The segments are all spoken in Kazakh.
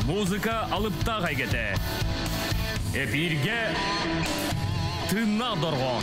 Музыка алыпта гайгете. Эфирге тынна доргон.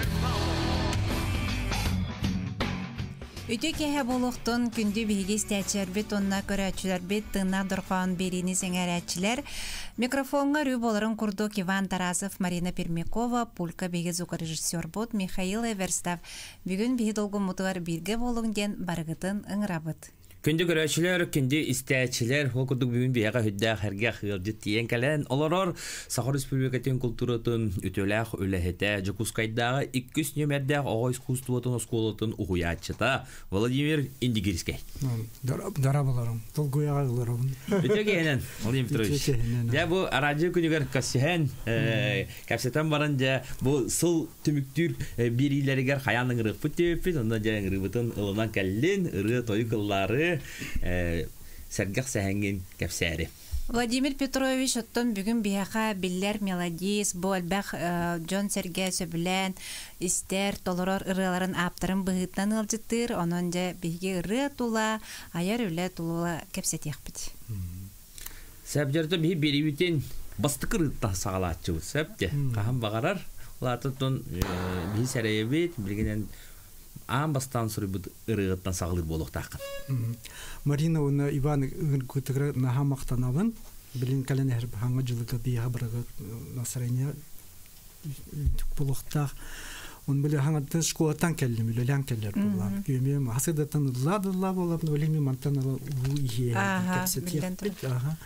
Үтө кеһе болохтон күндү биһиги стячербит онна көрәчүләрбит тына дорган берини сеңәрәчләр. Микрофонга рүү боларын курдук Иван Тарасов, Марина Пермякова, пулька биһиги звукорежиссер бот Михаил Эверстав. Бүгүн биһи долгу мутугар бирге болуң ден барыгытын ыңырабыт. Күнді көрәчілер, күнді істәчілер, ол күрдік бүгін бияға хүдді әрге қиырдет тиен кәлін. Оларар Сахар Республикатын культуратын үтөләқ өләхеті Жакускайдағы 200 нөмердәқ оға искусствотын осколатын ұғуятчыта Владимир Индигирский. Дара боларым, толгуяға ғыларым. Өте кейінен, Владимир Петрович. Жа бұл араджы күнігер кәсіхен, кәпсетен барын жа бұл сыл түміктүр берилерігер қаяның ұрық бүттеппіт, ондан жа ұрыбытын ұлынан кәлін, ұры тойы қыллары сәргәқ сәһәңген кәпсәре. Владимир Петрович оттон бүгүн бияха биллер мелодис, бу албах Джон Сергей сөбүлән истер толорор ырыларын аптырын быһыттан ылжыттыр, онон же биһиги ыры тула, аяр үле тула кепсетиякпит. Сәбҗәрдә биһи берибитен бастыкырытта сагалатчы сәбҗә. Каһам багарар, улатытын биһи сәрәйбит, билгенен Амбастан сұрыбыд ұрығыттан сағылыр болуқ тақын. Марина оны Иван күтігірі наға мақтанабын. Білін кәлін әріп хаңа жылыға бейға бірігі насырайне түк болуқтақ. Оны білі хаңатын школаттан кәлім, үлілән кәлілер болар. Күйемем, асыдаттан ұлла болабын, өлеме мантан ұлы үйе кәпсет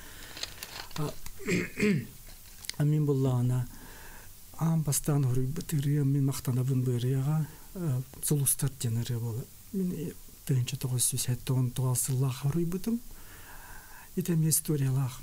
Амин боллағына Амбастан ұрыбыд ұрығы мен мақтанабын бөріға Зулустар денері болы. Мен түйінші 970 тоғасыллақ арой бұдым. Етем историялақ.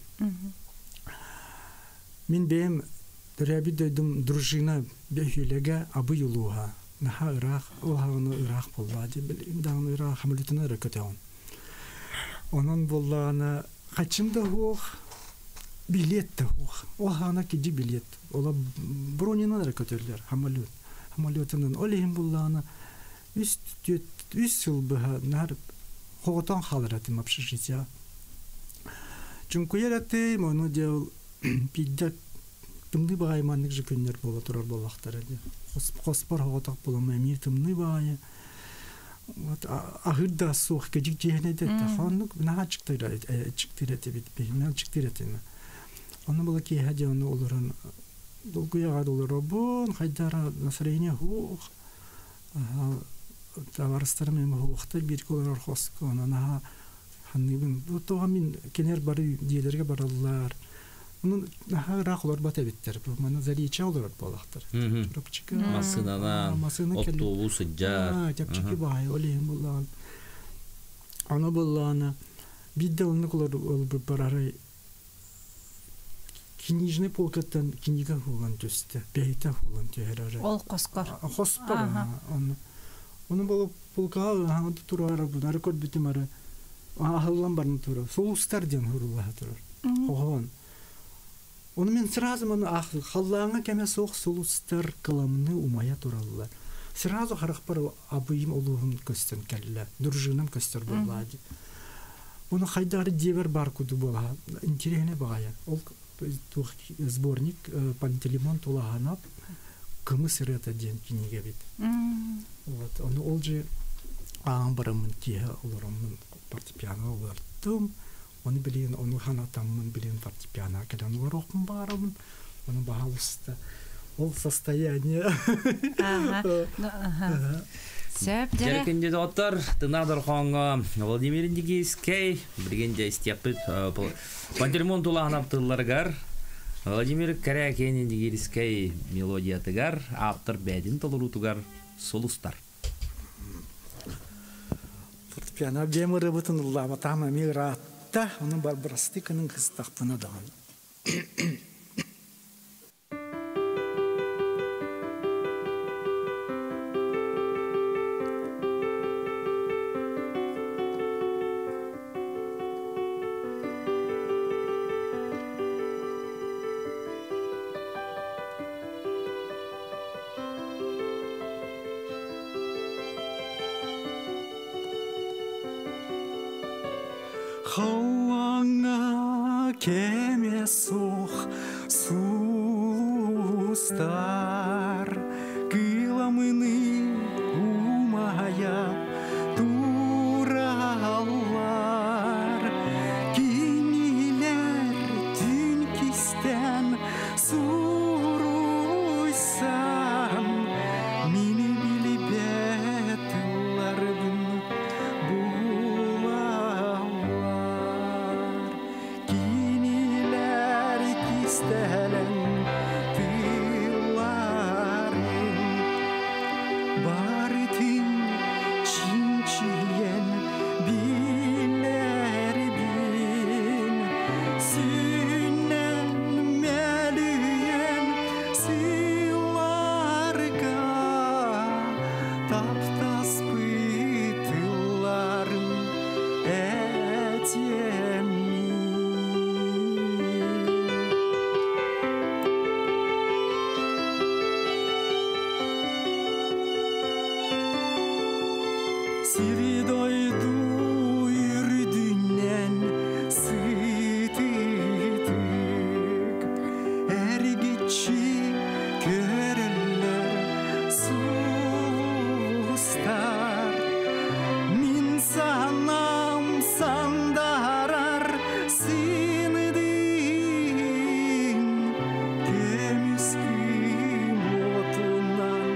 Мен бәйім дүрәбі дөйдім дружина бәйхүліге абы юлуға. Наха ұрақ, олғағыны ұрақ болады. Дағыны ұрақ хамылетіні рөкөтеуін. Онын болағына қачымда оқ, билетті оқ. Олғағына кеде билет. Ола бронинан рөкөтерлер, хамылет. Хамалетінің олейін бұллағына үс сыл бұға нәріп қоғытан қалыр әтім общежития. Жүнкөйер әтім, оны деу пейдек тымны бағайманық жүкендер бола тұрар болақтар әді. Қоспар қоғытақ болама әмір тымны бағайы. Ағырда соқ кәдік жейін әді. Қанық наға чықтыр әті беймен чықтыр әті. Оны бұла кей әді оны олырын долгуяга доллар бон хайдара настроение хух товарыстар мен хухта бир колор хоско анана ханныбын тога мен кенер бары диелерге бараллар муну нахарахлар батебиттер бу мана залича олар балактар рупчика масынана автобус жа жапчики бай олем булган аны булгана бидде уну колор барары Книжный полкаттан книга хуган төсте, бейта хуган төһәрәре. Ол қоскор. Қоспор. Оны болуп полкага хаңды турар будар код битимары. Ахаллан барны турар. Соустар ден хурулла турар. Хогон. Оны мен сразу маны ах халлаңа кеме соқ соустар каламны умая тураллар. Сразу харахпар абыйым олугун көстен келле. Дружинам көстер буллади. Оны хайдары дебер бар куду була. Интересне багая. Ол сборник Пантелеймон Тулаганап кымыс рета ден книге бит. Вот он олжи амбарамын тие олорамын фортепиано олартым. Оны билен оны ханатамын билен фортепиано кадан орокун барамын. Оны баалыста ол состояние. Жаркенде доктор тынадыр ханга Владимир Индигирский биргенде истепит Пантелеймон Тулаганап тылларгар Владимир Каракен Индигирский мелодиятыгар автор бәдин толурутугар солустар. Фортепиано бемыры бутын уллама тама мигратта оны барбарастыкының кыстақпына даған. Хауаңа кеме сух сулустар кыламыны умая тураллар кинилер түн кистен суруйсан мини билибетылардың булалар кинилер кистелен тыларын барытын чинчиен билер бин сүннен мелиен сыларга таптас пытыларын этемни Сиридойду үрдүнен сытытык эргичи көрөлөр сулустар мин санам сандарар сыныдын көмүскүн отунан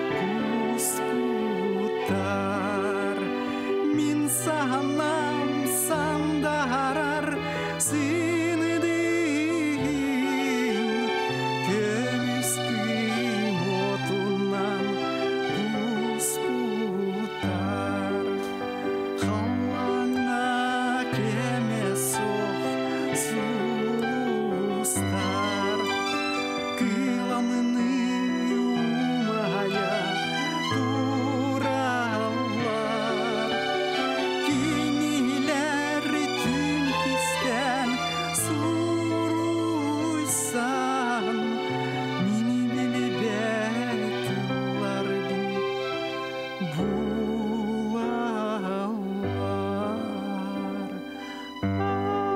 кускутар мин санам сандарар сыныдын көмүскүн отунан кускутар халаңа кеме сох сулустар кыламыны умая тураллар кинилер түн кистен суруйсан мини билибетылардың булалар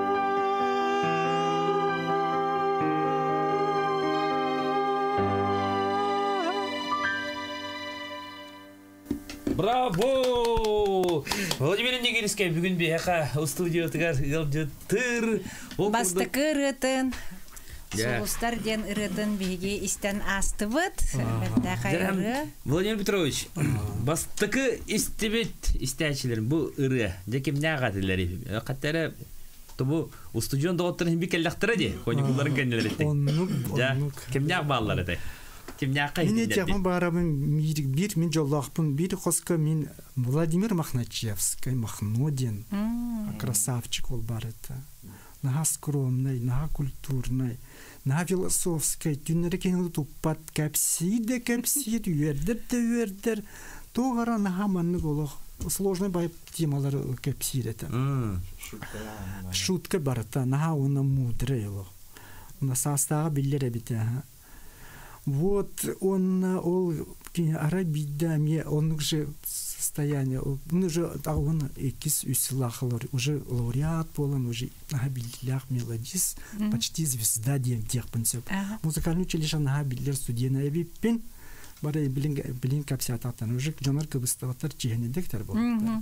Браво! Владимир Негирский бүгін бияқа студиотығар ғылжыттыр. Бастықы ырытын, Я. сулустар ден ырытын биге истен астыбыт. Сәрбәттә қайыры. Владимир Петрович, бастықы истебет истәчілерін бұл ыры. Декем не ағатылары? Қаттары бұл студион доғыттырын бі кәлләқтірі де? Коникуларын кәнелер етті. оннук Кем не ағбалар еді? Кем не аққа Мен этяхын барабын бир мен жоллақпын бир қосқа мен Владимир Махначевский Махнодин красавчик ол бар это наға скромный наға культурный наға философский түннері кенелі туппат кәпсиді үйердір тоғара наға манны болық сложный байып темалары кәпсиді это шутка бар это наға оны мудрый оны састағы білдер әбіті Вот он арабида мне он уже состояние он уже он экис усилахлор уже лауреат полон уже набилях мелодис почти звезда тех принцип музыкальный училище набилер студийная виппен бары билин капсиататан уже жанр кыбыстатар чехне дектор был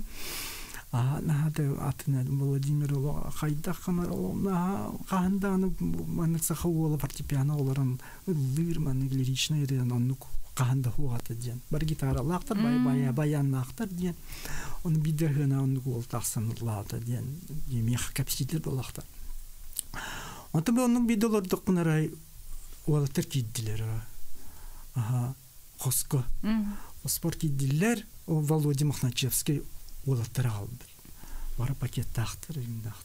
надо атына Владимир хайдахана на канданы маныкса хавола фортепиано оларын лирман лиричный рен он канда хуата ден бар гитара лактар баян лактар ден он бидергена он гол тахсан лата ден емех капситер болактар он табы onun бидолор докунарай ол теркиддилер хоско спорт киддилер Володя Махначевский Олаттар алды. Бара пакет тахтар,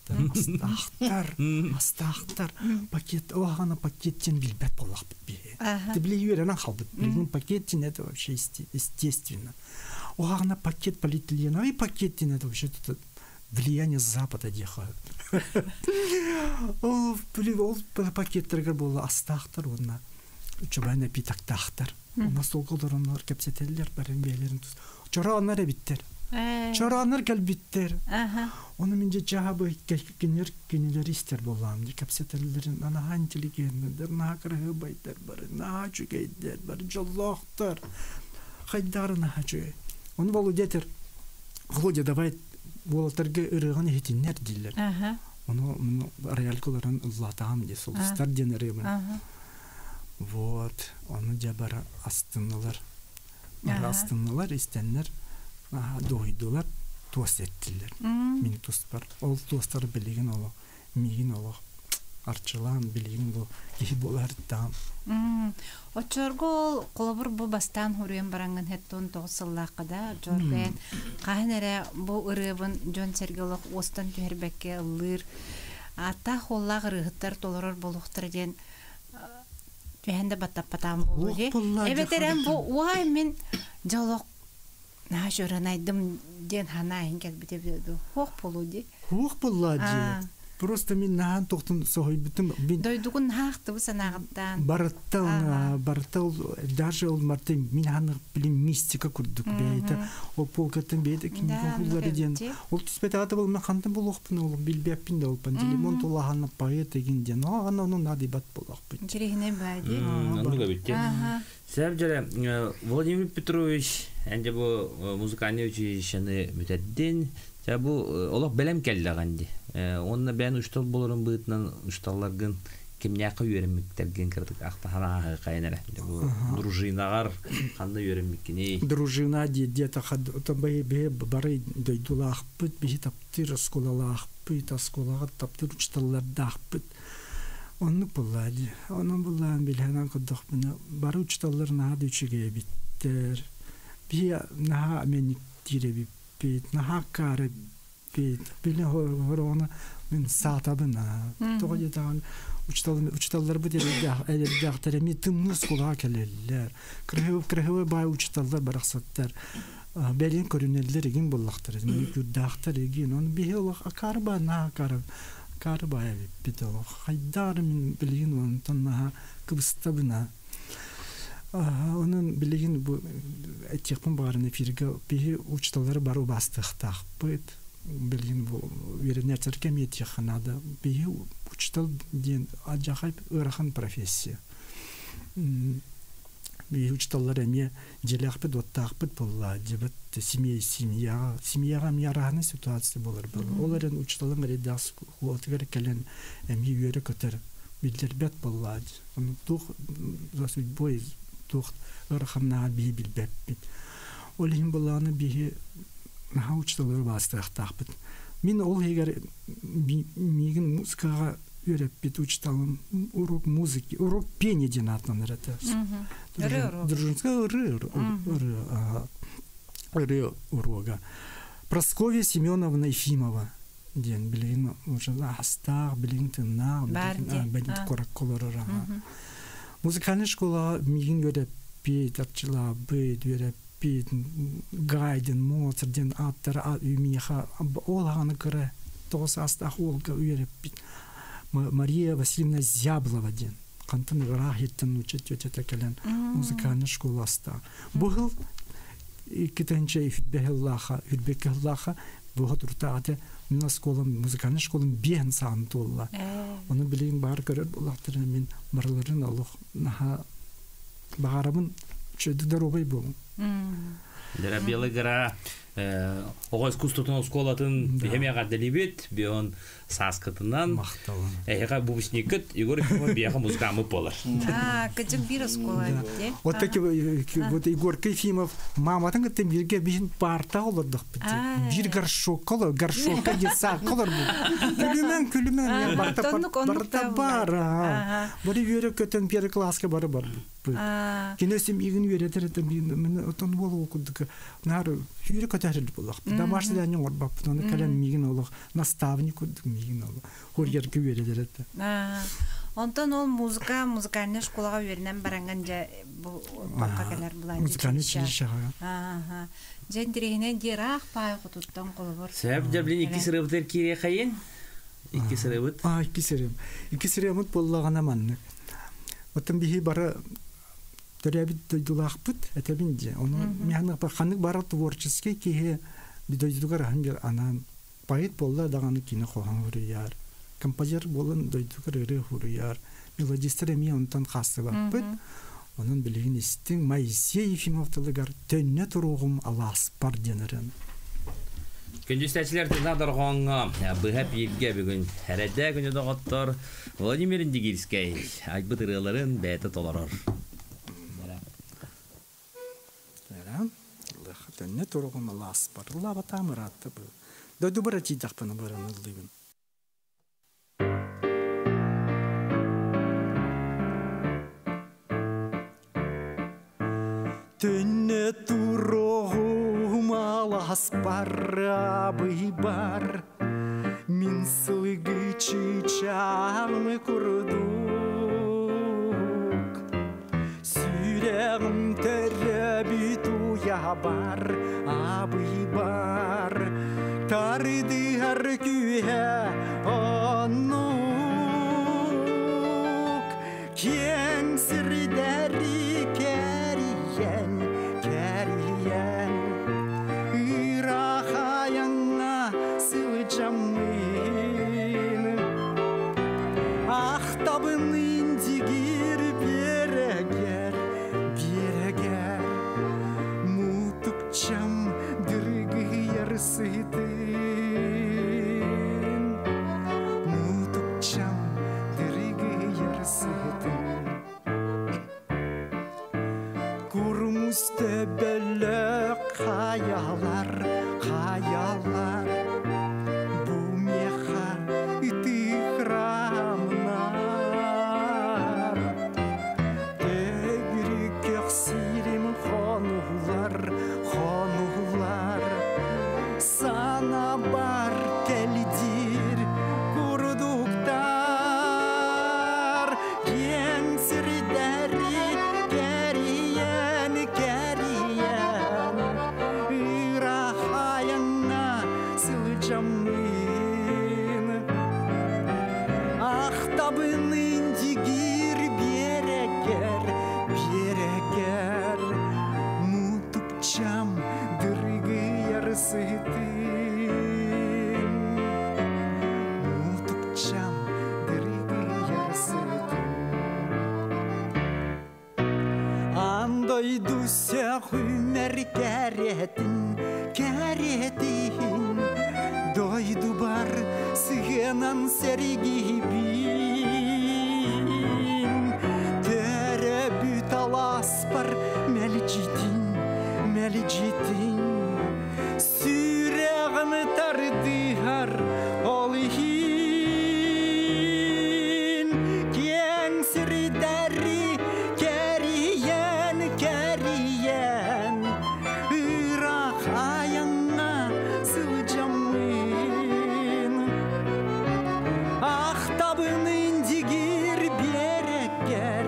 астахтар, пакет, оғана пакеттен билбет болақ бітпе. Ты біле үйерен қалды. Білген пакеттен это вообще естественно. Оғана пакет полиэтилена, и пакеттен это вообще влияние Запада дехают. Ол пакеттерге болды астахтар, онна чобай напиток тахтар. Онна сол қолдар онлар кәпсетелер, бәрін бейлерін тұз. Чора онлар әбіттер. Çaranır gelbitter. Aha. Onu mince cahaba günler ister bolam. Kapsatellerin ana hanciligendir. Na karahı baytar bar. Na çükeyder bar. Jallahtar. Haydar na hacı. Onu bolu getir. Hoca davay boltarga ırığını hitinler diller. Aha. Onu realkoların Allah tamam diye solustar denerim. Aha. Вот, onu cebara astınlar. Astınlar istenler. Doydular, tost ettiler. Mini tost var. Ol tostları bilgin ola. Migin ola. Arçılan bilgin bu. Gihi bolar tam. O çorgol kolabur bu bastan huruyum barangın hetton toğsallaqada jorgen qahnere bu ırıbın John Sergelok ostan tüherbekke ılır. Ata hollaq ırıhıttar toloror boluqtar den tühende battapatam bolu. Evet eren bu vay min jalok na şöranaydım den hanayin gelbide hoq bolu di. Hoq bolu. Просто мен нахан тоқтын соғайбытым. Дойдугун хақты бұл санағыттан. Бараттал, даже ол марты мен ханық білім мистика күрдік бейті. Ол полкаттың бейті кемеге құллары ден. Ол түспет аты бол, мен қантын бол оқпын ол, білбеппін де олпын. Лимон тола ханық бағы теген ден. Оның надибат бол оқпын. Жүрегіне бәді. Ануға бітті. Сәб жәрі, Владимир Петрович, әнде бұл музыкальный училищені мүтәдден, бұл олық бәлем кәлді ғанды. Онна бән ұштал болырын бұйтынан ұшталларғын кемняқы үйеріммектерген кірдік ақтахана қайынары. Дружинағар қанды үйеріммеккені. Дружина деді бары дойдула ақпыт, бейі таптыр сколала ақпыт, сколаға таптыр ұшталларда ақпыт. Оны бұлады. Оның бұлан білханан құдық бұны. Бары ұшталлар наға дөчіге біттер. Бейі наға әменік дире бит, наға қары бит. Білі ғырғаны мен сатабына. Тоғы детаған ұчталлар бұд әлерді мен тымны сколаға кәлелілер. Кірхеві бай ұчталлар барақсаттар. Бәлен көрінелілер еген болақтар. Мен күрдақтар еген. Оны бейі олақ қары ба, наға қары. Кары бая бит ол. Хайдар мен білген оның тоннаға кыбыстабына. Onun bilgin bu etiyapın bağırın efirge bir uçtaları barı bastıqtaq bit bilgin bu verenler terkem etiyaqınada bir uçtal diyen acayip ıraqın professiya. Bir uçtallar emiye jelaq bit ottaq bit bolla jibit семьяға миярағаны ситуация болар бұл. Оларын uçtalın redas xolotgar kelen emiye yörü köter bildirbet bolla. Onu tuq zasudboy тух ырхамна би билбеппит. Олин буланы би научталар бастыктакпыт. Мен ол егер мигин музыкага үйрөппит учталым урок музыки, урок пения ден атынан это. Дружинская урога. Прасковья Семеновна Ефимова ден билин уже астак билин тына билин корак колорора. Музыкальная школа мигин үйрөппит, акчыла бит үйрөппит, Гайден, Моцартден аттар үймеха ол аны кыра тоғыз астақ олға үйрөппит. Мария Васильевна Зяблова ден. Қантын рахеттен учет өтетекелен музыкальная школа аста. Бұғыл кітенче үтбекеллаха бұғы тұртағады мен школам, музыкальная школам бен сағын толла. Оны білейін бар көрер болақтырын мен барларын алық наға бағарымын чөйдідар обай болың. Дәрі белі ғыра оға искусствотын школатын беймеға дәлебет, бейон саскатынан. Мақталын. Әйға бубышникет, Егор Ефимов бейға музыкамы болар. Кәчік бір школа. Вот таки, вот Егор Ефимов, маматын күттен бірге бейін барта олырдық бітті. Bir горшок қолыр, горшокка дesa қолыр бұл. Күлімен, барта бар. Бұры үйері көтен пері класска бары бар. Кенесім егін үйеретер, мен отын болу оқыдық. Нары үйері көтәрілді болақ. Дамашты дәнен орбап, оны кәлем меген олық. Наставник өдік меген олық. Хоргергі үйеретер әтті. Онтан ол музыкальный школаға үйерінен баранған жа баққа кәлер бұлай. Музыкальный училищаға. Жән дирегінен дер ақ пай құтыттан қолы бар. Сәб жаблин екі сырыбытыр кере қайын? Екі сырыбыт? Екі сырым. Екі сырымыт болағана маннық. Оттан бейі бары төрәбіт дойдулақ бұд, әтәбін де. Оны мәңнік қанық бары творческий кейі дойдугар хангер анан поэт болла даганы кино кохан хурыяр. Композитор болын дойдугар ыры хурыяр. Мелодистер эми онтан хасы баппыт. Onun bilgin istin Moisey Efimov'talıgar tönne turuğum Alas par denirен. Күндүстәчләр тыңладыр гоңга. Бу хәп иргә бүген һәрәдә көне дагыттыр. Владимир Индигирский айбы тырыларын бәйте толарыр. Tönne turuğum Alas par. Лава тамыратты бу. Дойду барачи дакпаны бараны лыгын. Tönne turuğum alas parabı bar Min sılgı çiçağımı kurduk Süreğim terebi tuyabar abı bar Tardı her gühe onuk Ken sirderi keriyen Irahayana sılcamın Ahtabın indigir bereger Mutukçam dırgı yarısıydın Mutukçam dırgı yarısıydın Müstebellek hayaller Bu meha itikramlar Tegri köksirim xonular Sana bar keldir kurduktar Gensirderi Ahtabın indigir bereger Mutukçam dırgı yarısıydın Mutukçam dırgı yarısıydın Andaydu sehümer keretin Doydu bar sığınan sergibin Terebüt alaspar melicidin Süreğimi tardihar olihin Gensirderi keriyen Irak ayağına sılcamın Ahtabın indigir bereger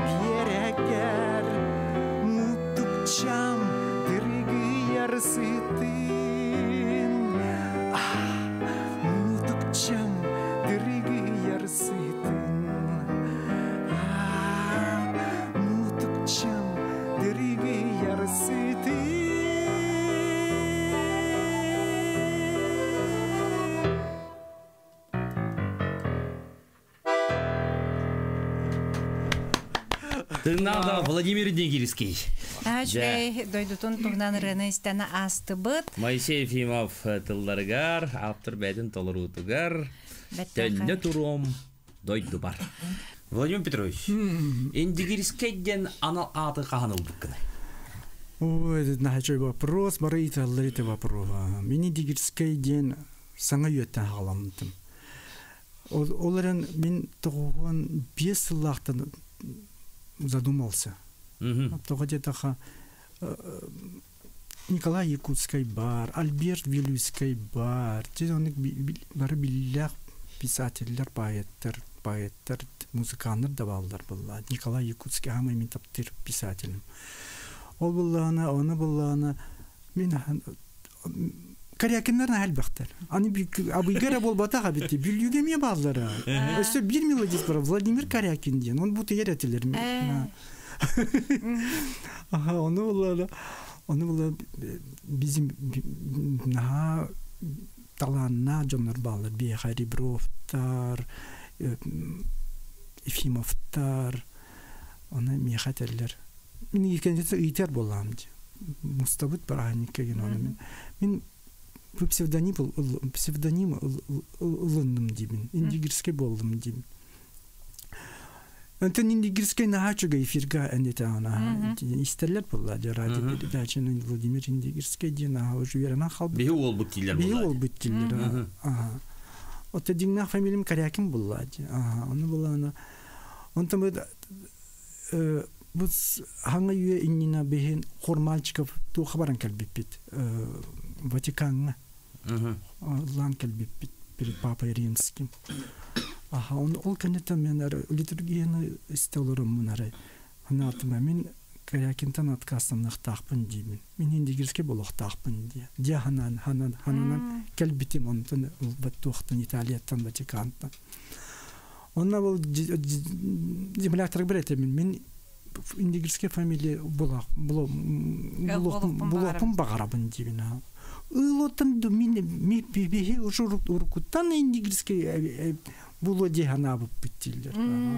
Mutukçam dırgı yarısıydın Mutukçam dırgı yarısıydın Mutukçam dırgı yarısıydın Тыңнада Владимир Индигирский. Ачвей дойдутун тугнан рыны истана астыбыт. Моисей Ефимов тылларыгар, автор бәйтін толырутугар. Төнне турум дойду бар. Владимир Петрович, Индигирскийден анал аты қағаныл бүккіні? Ой, это нахачой вопрос, Марита, ларите вопрос. Мен Индигирскийден саңа үйеттен ғаламдым. Оларын мен тұғуған 5 лақтан задумался. Тоға детаха Николай Якутский бар, Альберт Вилюйский бар. Тезонник бары биллях писательлер, поэттер, музыканлар да балдар булла. Николай Якутский хамай мен таптыр писателем. Ол булланы, оны булланы мен Карякинлерне әлбәттер. Аны абыйгара болбата хабити билюге ме баллары. Өстө бир мелодист бар Владимир Карякин деген. Он бу тегеретилер. Ага, оны буллары. Onu bula bizim naha talanna jonlar bağlar. Bir Haribrovtar, Efimovtar, ona mihaterler. Min ilkencesi iter bolamcı. Mustabut parahanika gene onu min bu psevdonim ılındım diyeyim. İndigirske boldum diyeyim. Антон Индигирский нахачуга эфирга энетана. İsterler bulladı radyoda. Daçın Vladimir Indigirский diye naha уже верана халбы. Беу ол бүттилер Беу булар. ол бүттилер. Ага. Ота дигнах фамилиям Карякин bulladı. Ага, onu bullana. Онтан bu hangi üye inina behin Hormalchikov tu habaran kalbipit. Vatikan'a. Lan kalbipit. Bir Papa Римским. Aha, onu ol kanıta menara liturgiyani istelorum munara. Hanatıma men Karyakintan atkastan nahtaqpın diyeyim. Men indigirske boluq taqpın diye. Diye hanan kalbitim ondan battuqtan İtalya'dan Vatikan'dan. Onna bol cimlaktırık bir etemin. Men indigirske familya bulaqpın bağarabın diyeyim. Илотам до мене ми беге уже уркуттан индигирский було дегана бүттилер.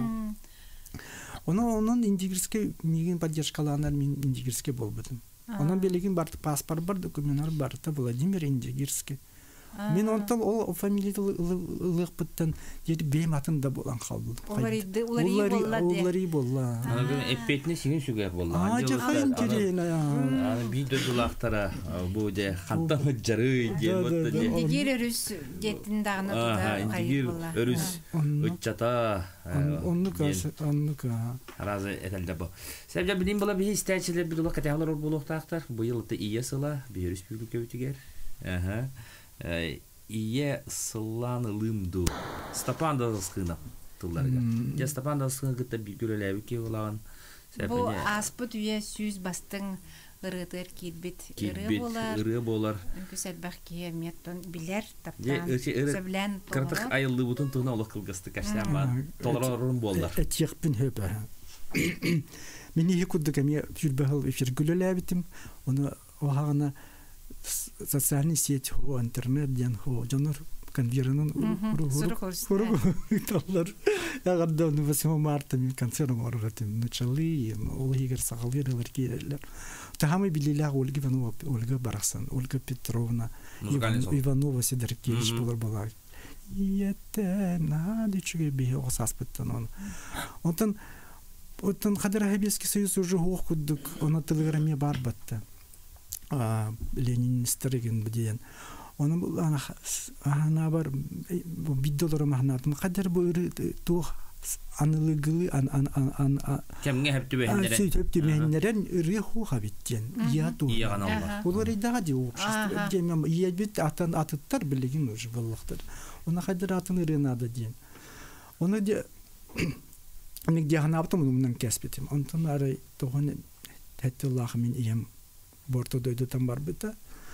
Onun индигирский неген поддержкаланар мен индигирский болбудум. Onun белеген бар паспорт бар, документтар бар, та Владимир Индигирский. Мен онтан ол фамилияда ылык жери бем атында болан калдым. Улари болла. Аны эппетне сиген сүгөр болду. Жакайын керен. Аны видео дулактара бу де хаттан жары ден болду де. Индигир өрүс жетиндагына да Индигир өрүс үччата. Оннука. Разы этелде бу. Себеп билим була би истечилер бир улак каталар болуктактар. Бу жылда ие сыла бир республика бүтүгер. Ага. Ие сыланылымду Стапан да скына тылларга. Я Стапан да скына гыта бигүрелеби ки улаган. Бу аспыт үе сүз бастың ырытыр килбит ыры болар. Күсел бахкие меттон билер таптан сөблән кыртык айылды бутун туна улак кылгысты каштан толорорун болдар. Этьяхпин хөбө. Мени хикуддык эми жүрбөхөл эфиргүлелебитим. Оны охагана социальный сеть хо интернет ден хо жанр конвернын уру ягда 8 марта мен концертым оргатым начали ол егер сагалырлар киерлер тахамы билилер Ольга Барасан, Ольга Петровна, Иванова Сидоркевич булар бала ете надичуге бие осаспыттан он Оттан Кадыр Хабесский союз уже хокудук она телеграмме бар батта Ленин стереген биден. Оны бул ана бар биддолорум ханатым Кадыр бу ту анылыгы кемге хептүбендере. Сөйтөптүбендерен реху хабиттен. Я ту. Олар идага ди общество. Демем ебит атын атыттар билеген уже боллуктар. Оны Кадыр атын ренада ден. Оны де Ник дияханаптым унумнан кеспетим. Онтан ары тоғын тәттіллахы мен ием борто дойдутан бар біті.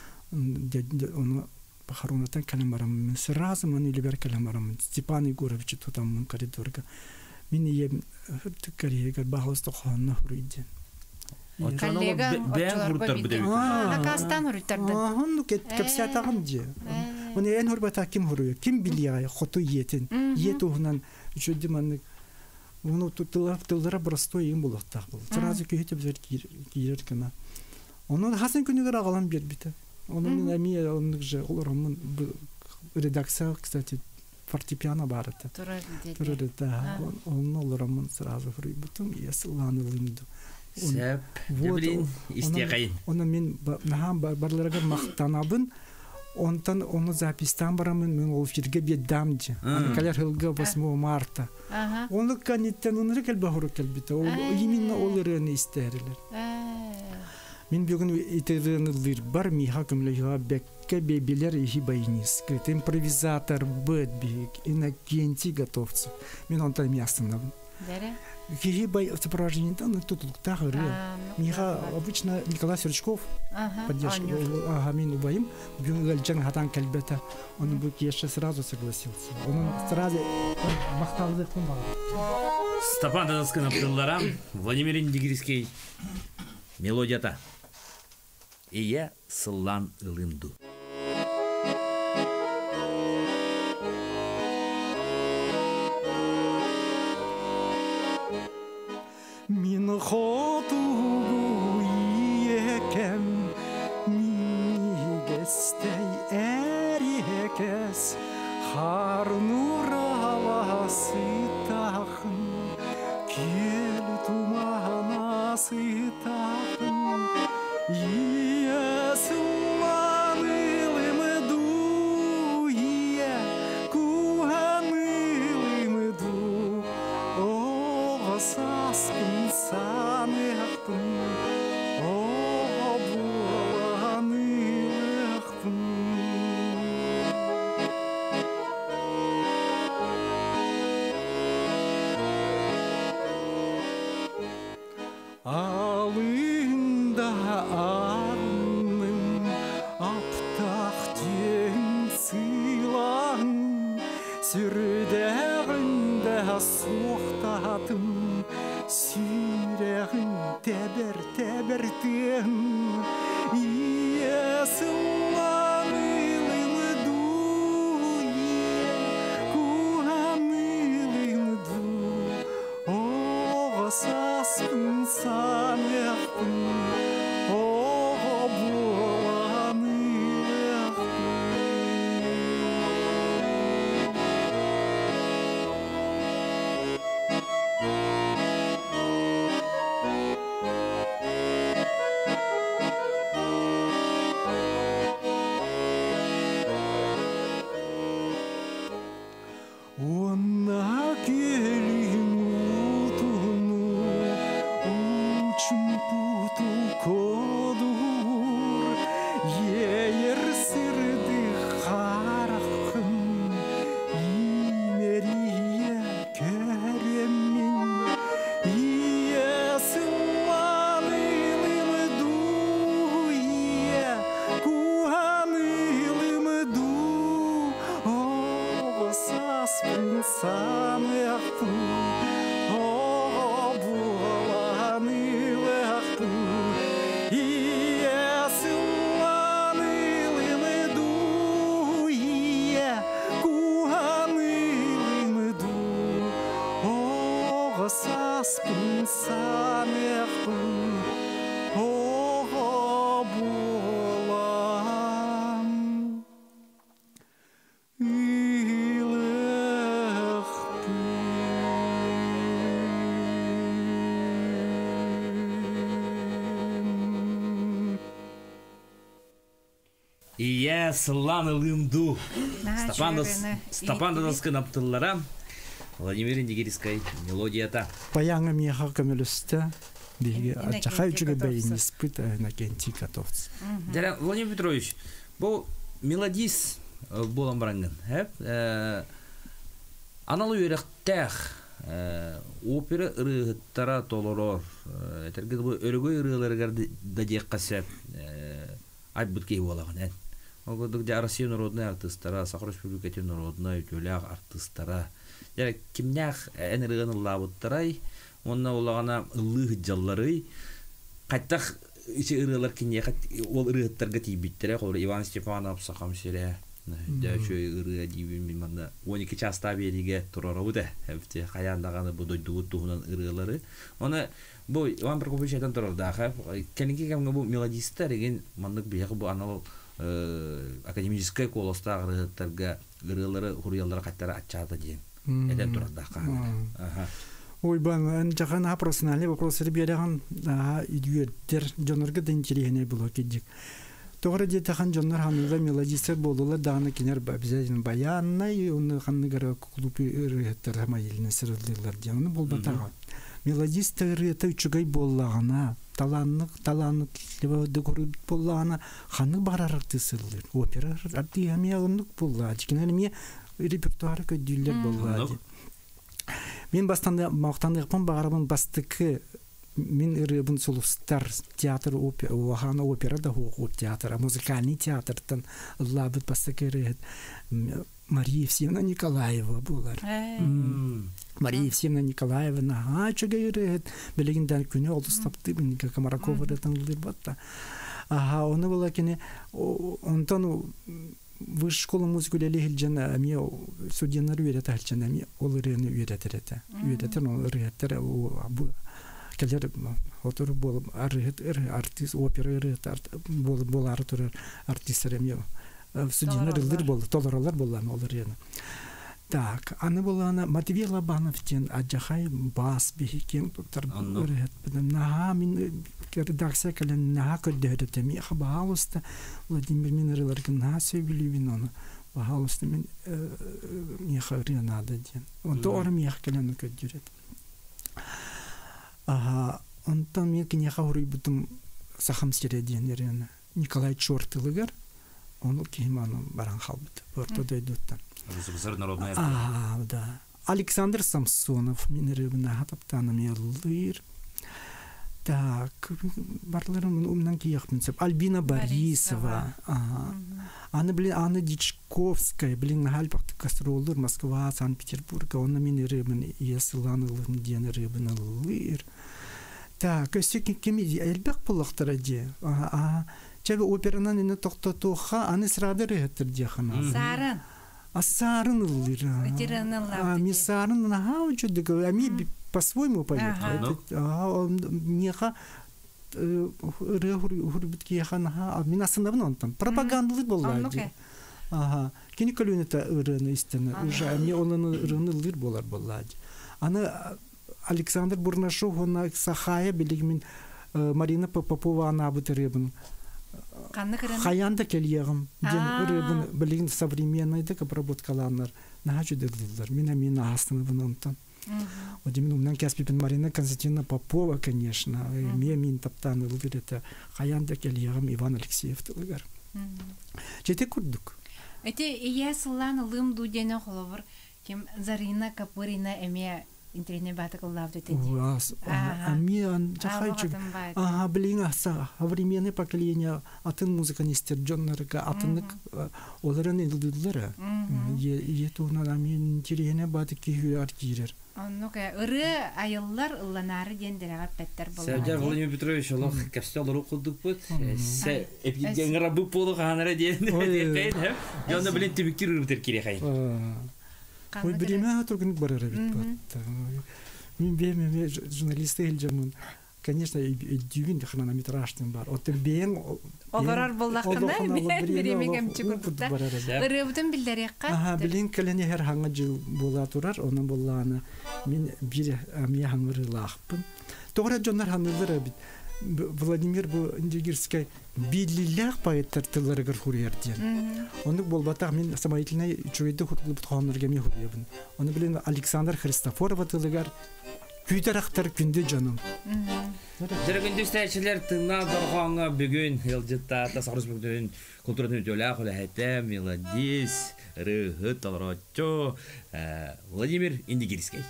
Оны Бахарунатан кәлемарамын. Сразу мен илибер кәлемарамын. Степан Егоровичі тутамын коридорға. Мен ием хүртік кәрегер бағылысты қоғанна хүрейден. Коллега очолорға биді. Накастан хүріттарды. Оны кәпсиятағын де. Оны ән хүрбата кім хүрейі? Кім білияғай қоту етін? Ет оғынан үшөдім Оны тылдыра простой ең болықтақ бұл. Сразу көйті біздер кейер кіна. Оны хасын күнігер ағалам бербіті. Оның әмей онық же оларымын редакция, кстати, фортепиано барыты. Тұрады. Оның оларымын сразу хүрей бұтым. Есіланылымды. Сәп, дебілін істе қайын. Оны мен барларға мақтанабын. Онтан оны запистан барамын, мен ол фирге беддамды. Калер хылга 8 марта. Оны канеттен оныры кәлбі хору кәлбіті. Именно олырыны істәрілер. Мен бүгін итерінілдер бар, миха көмліға бәкке бебелер ехи байнис. Импровизатор бөт бейік, инагенти готовцы. Мен онтан мясынабын. Ехи бай сопровождениентан тутулықтағы ры. Миха обычно Николай Сверчков поддержка. Мен убайым. Бүгін Галджан хатан кәлбеті. Он бы еще сразу согласился. Он сразу мақталды қымбағы. Стапан Дадовский наптылларам, Владимир Индигирский мелодията. Ие сыллан ылынду. Мин хотугу иекем мигестей эрекес харнуравасы тахын кел туманасы тахын иесыланылымыду ие куанылымыду оғасаспын санықпын обуанылықпын алында арның аптақ тең сыйлан сүрдәғінде соқтатым сүйрәғін тәбір-тәбіртен иесыланылымыду куанылымыду оғасаспын санықпын Ona gelin utunu uçun putu kodur yer sırdı harakın imeriye keremin iyesılmanılımıdu iye kuhanılımıdu oğasaspın sanıqpın obulanılықпын иесыланылымыду ие куанылымыду оғасаспын санықпын Ие сыллан ылынду. Стапандас кынаптыллара. Владимир Индигирискай мелодията. Паяңа меха көмөлөстө биги ачахай жүгө бейин испыт на кенти готовц. Дара Владимир Петрович, бу мелодис болан баранган. Аналу юрактах опера ырыгыттара толорор. Этергид бу өрөгөй ырыгыларга да жеккасы айбыт кей болаган. Огодук да Россия народная артисттара, Сахар Республикасы народная төлөк артисттара. Дара кимнях энергияны лабыттарай, онна улагана ыллы жаллары кайтак ичи ырыгылар кине ол ырыгыттарга тийбиттере, Иван Степанов сахам сере. Да чөй ырыга дибин мында 12 часта бериге турарабыда. Хәфте хаяндаганы бу дойдугут тугунан ырыгылары. Оны бу Иван Прокофьевич айтан турарда, кенеке кемге бу мелодистер деген мандык бияк бу анал академическая колоста ырыгыттарга ырыгылары хуриялары кайтара аччата деген. Этен турарда каны. Ой, бан жахан опроснале вопросы береган идюеттер жонорга да интересный было кидик. Тогра детахан жоннор ханылда мелодистер болдулар даганы кинер обязательно баянна и он ханныгара клубы ырыгыттар майылны сырылдылар деганы болбатага. Мелодистер это үчүгай боллагана, таланнык лебоды көрүп боллагана ханны барарыкты сырлыр. Опера артиямиягындык болла, жикинелме репертуары көдүллер болла. Мен бастанда мактандыкпын багарабын бастыкы мен ырыбын солустар театр опера опера да хок театр музыкальный театртан лабыт бастыкы Мария Евсеевна Николаева булар. Мария Евсеевна Николаева на ачыга ирет белегиндан күнү олдустапты мен Комаракова ретен лырбатта. Ага, оны была кене онтан высшая школа музыки лелехил жана ми студентлар үйрәтә хәлчән ми ол рәне үйрәтер әтә. Үйрәтер ол рәттер бу келер отыр булып артист опера булар туры артистлар ми студентлар илдер булды, толаралар булган ол рәне. Так, аны булганы Матвей Лобановтен аҗахай бас бихикен туттар үрәт бидем наһа мин редакция кален наһа көддәдә ми хабалыста Владимир Минерлер гына сөйлибин аны бахалыста мин ми хәрия нада дигән. Он тор ми кален көддәрет. Ага, он там ми кине хаврый бутым сахам сиреден ярена. Николай Чортылыгар он киманы баран халбыт. Ортода идуттан. Народная. Да. Александр Самсонов минерыбына хатаптаны меллыр. Так, барларым умнан кияхмынсып. Альбина Борисова. Аны билин Анна Дичковская, билин хальпакты кастроллар Москва, Санкт-Петербург, оны минерыбын ясыланылым денерыбын лыр. Так, өсөк кеми элбек булактыр ди. Чебе операнан ине токтотуха, аны срадыр хеттер дихана. Сарын. Асарын лыр. Мисарын наха учудык, ами по-своему поет. Неха хурбитки яхана, минасынабын онтан. Пропагандалы боллар. Ага. Кини көлүнөтө ырыны истене. Уже ами онун ырыны лыр болар боллар. Аны Александр Бурнашов, он Сахая, билигмин Марина Попова, она абытеребын. Хаянда кельегам. Ден рыбын билигин современный дек обработкаланар. Нахачу деглилар. Мина астаны бунонтан. Одимин умнан каспипин Марина Константиновна Попова, конечно. Мин таптаны лыр это Хаянда кельегам Иван Алексеев тылыгар. Жете курдук. Эти ясылан лым дудене холовар. Кем Зарина Капурина эме интернет батакаллав дете. Ами ан жахайчу. Ага, блин, аса современное поколение атын музыканистер Джоннарга атыннык оларын илдылар. Ето нами интернет батаки артирер. Ну-ка, ыры айыллар ылланары дендерага петтер болду. Сәҗәр Владимир Петрович олох кастеллар окудук бут. Сә эпидемия рабы полу ханара ден. Жонда билен тибиктир үрбитер кире хай. Ой, время турган барара бит. Мин беме журналисты элҗамын. Конечно, дювин хронометражтын бар. Отбен Оларар боллакына биремегем чыгыртта. Ырыбытын билдерекка. Ага, билин калени һәр хаңа жыл була турар, onun булланы. Мин бир ами хаңырылахпын. Тогра жоннар ханылыр бит. Владимир бу индигирский биллилях поэттер тылларыгыр хурьерден. Оны болбатак мен самоительный чуйды хурдып ханырга ми хурьебин. Оны билен Александр Христофоров тылыгар күйдәрәхтер күнде жаным. Дөргөндө стәчләр тына дорганга бүгүн елҗытта тасаррус бүгүн культураны җөлә хәтта мелодис рыгыт алрачо Владимир Индигирский.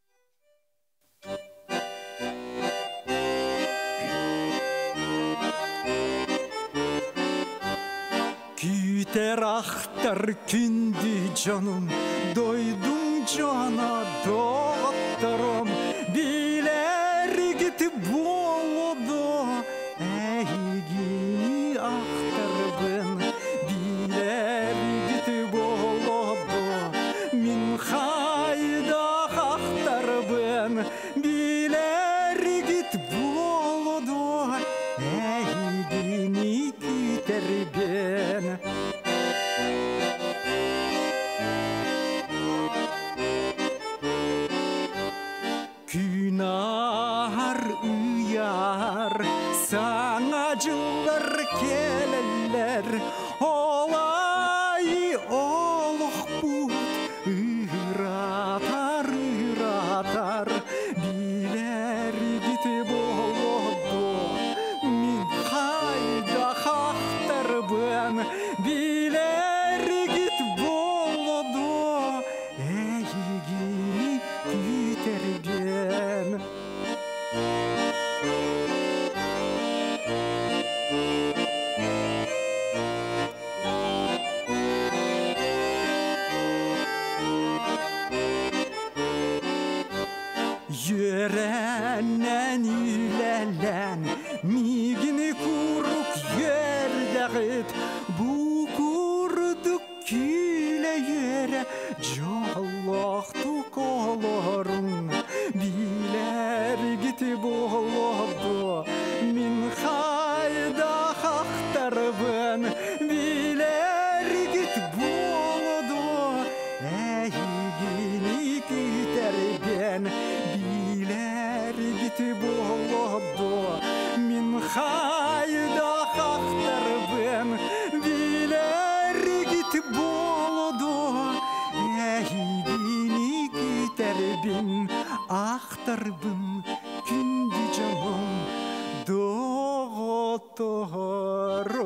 Küterahtar kündü canım, doydum cana doktorum. Biler git bolu eygini ahtar ben. Biler git bolu min hayda ahtar ben. Biler git bolu eygini küter ben. Günahar uyar, sana cıllar keleller, olay oluq but, ıratar, biler gitip oldu, min hayda haktar ben, biler gitip oldu, eygini kütergen. Yörenen ülelen, migini kuruk yö Ақтарбын күнді жаным доғыттыр